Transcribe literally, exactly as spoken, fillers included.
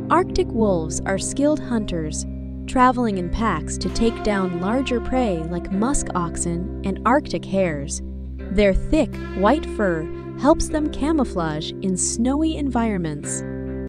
Arctic wolves are skilled hunters, traveling in packs to take down larger prey like musk oxen and Arctic hares. Their thick, white fur helps them camouflage in snowy environments.